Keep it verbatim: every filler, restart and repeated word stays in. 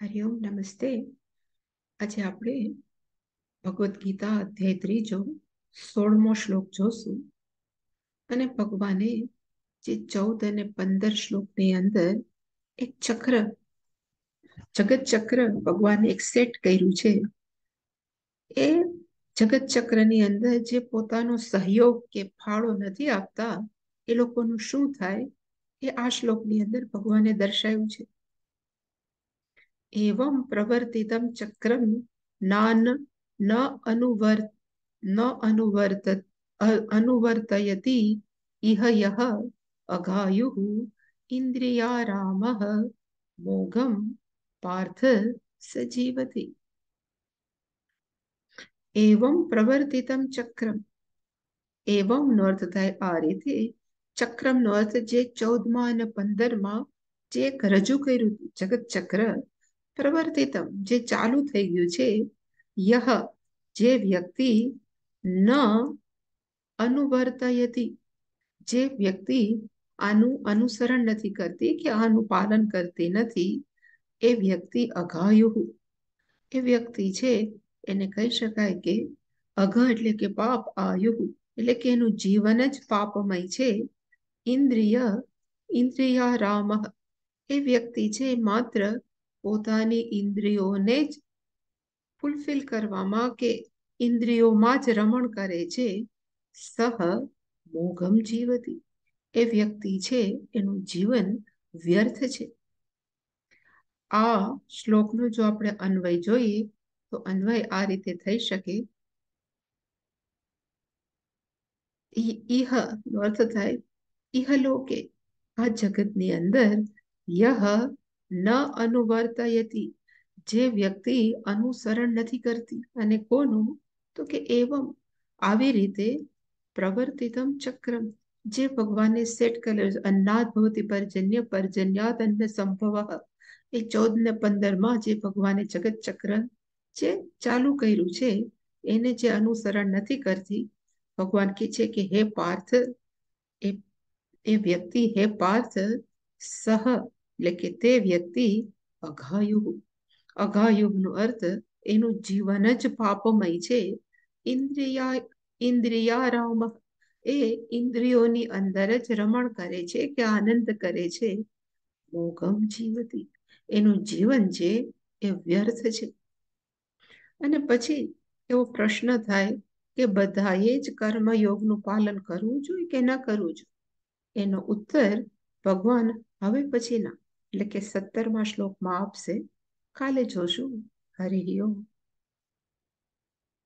હરિઓમ નમસ્તે. આજે આપણે ભગવદ્ ગીતા અધ્યાય ત્રીજો સોળમો શ્લોક જોશું. અને ભગવાને જે ચૌદ અને પંદર શ્લોકની અંદર એક ચક્ર જગત ચક્ર ભગવાને એક સેટ કર્યું છે. એ જગત ચક્રની અંદર જે પોતાનો સહયોગ કે ફાળો નથી આપતા એ લોકોનું શું થાય એ આ શ્લોકની અંદર ભગવાને દર્શાવ્યું છે. एवं प्रवर्तितं चक्रम नान न अनुवर्त न अनुवर्त अनुवर्तयति इह यः अघायुः इंद्रियारामः मोघम पार्थ सजीवति. एवं प्रवर्तितं चक्रम, एवं નો અર્થ થાય આ રીતે, ચક્રમ નો અર્થ જે ચૌદમા અને પંદરમાં જે એક રજૂ કર્યું જગત ચક્ર, પ્રવર્તિતમ જે ચાલુ થઈ ગયું છે, યહ જે વ્યક્તિ, ન અનુવર્તયતિ જે વ્યક્તિ આનું અનુસરણ નથી કરતી કે આનું પાલન કરતી નથી, એ વ્યક્તિ અઘાયુઃ એ વ્યક્તિ છે એને કહી શકાય કે અઘ એટલે કે પાપ, આયુઃ એટલે કે એનું જીવન જ પાપમય છે. ઇન્દ્રિય ઇન્દ્રિયારામ એ વ્યક્તિ છે માત્ર પોતાની ઇન્દ્રિયોને જ ફૂલફિલ કરવામાં કે ઇન્દ્રિયોમાં જ રમણ કરે છે. સહ મોઘમ જીવતી એ વ્યક્તિ છે એનું જીવન વ્યર્થ છે. આ શ્લોકનો જો આપણે અન્વય જોઈએ તો અન્વય આ રીતે થઈ શકે. ઇહ નો અર્થ થાય ઇહલોકે આ જગતની અંદર, યહ ન અનુવર્તયતિ જે વ્યક્તિ અનુસરણ નથી કરતી, અને કોનું તો કે એવમ આવી રીતે પ્રવર્તિતમ ચક્રમ જે ભગવાને સેટ કરેલું, અન્નાદ ભવતી પર્જન્ય પર્જન્યાદ અન્ન સંભવ, એ ચૌદ ને પંદર માં જે ભગવાને જગત ચક્ર જે ચાલુ કર્યું છે એને જે અનુસરણ નથી કરતી, ભગવાન કહે છે કે હે પાર્થ, એ એ વ્યક્તિ હે પાર્થ, સહ એટલે કે તે વ્યક્તિ અઘાયુઃ, અઘાયુઃ નો અર્થ એનું જીવન જ પાપમય છે. ઇન્દ્રિયા ઇન્દ્રિયારામ એ ઇન્દ્રિયોની અંદર જ રમણ કરે છે કે આનંદ કરે છે. મોઘમ જીવતી એનું જીવન છે એ વ્યર્થ છે. અને પછી એવો પ્રશ્ન થાય કે બધાએ જ કર્મયોગનું પાલન કરવું જોઈએ કે ન કરવું જોઈએ? એનો ઉત્તર ભગવાન હવે પછીના એટલે કે સત્તરમા શ્લોકમાં આપશે. કાલે જોશું. હરિ ઓમ.